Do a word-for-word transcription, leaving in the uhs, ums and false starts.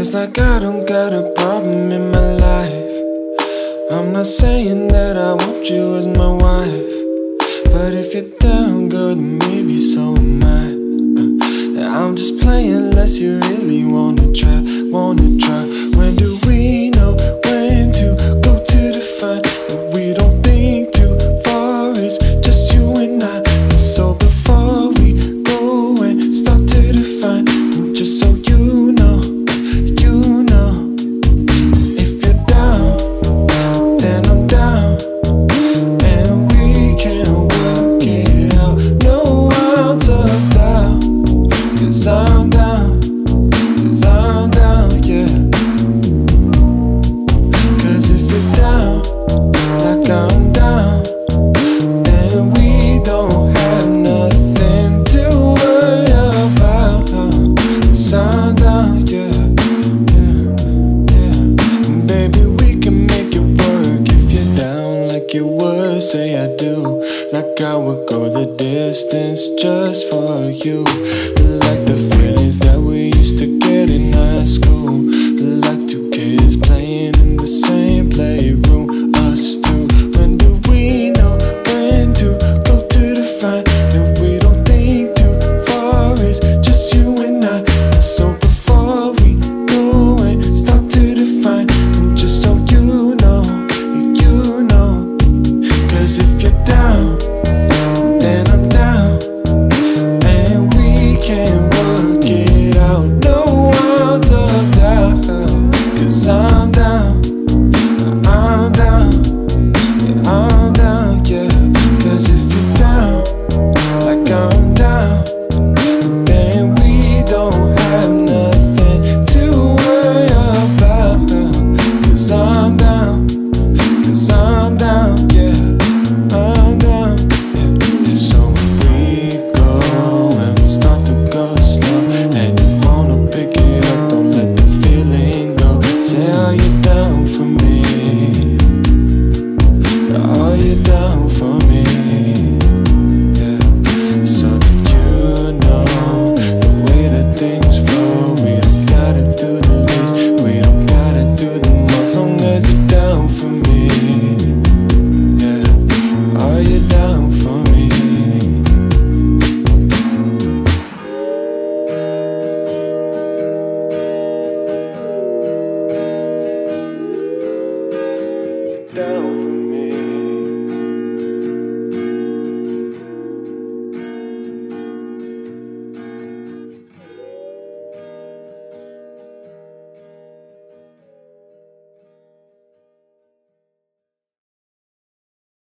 Feels like I don't got a problem in my life. I'm not saying that I want you as my wife, but if you're down, girl, then maybe so am I. uh, I'm just playing unless you really wanna try, wanna try. When do we know when to go to the fun? We don't think too far, it's just you and I. And so before we go and start to define, just so you know, you know, if you're down, then I'm down, and we can work it out. No ounce of doubt, 'cause I'm down, 'cause I'm down, yeah. 'Cause if you're down, like I'm down, then we don't have nothing to worry about. 'Cause I'm down, yeah, yeah, yeah. Baby, we can make it work if you're down like you would. Say I do, like I would go the distance just for you. Like the feelings that we used to get in high school, like two kids playing in the same playroom, us two. When do we know when to go to the fine? And we don't think too far, it's just you and I. And so before we go and start to define, and just so you know, you know, 'cause if you're down, then I'm down, and we can work it out. No ounce of doubt, 'cause I'm down, I'm down, yeah, I'm down, yeah. 'Cause if you're down, like I'm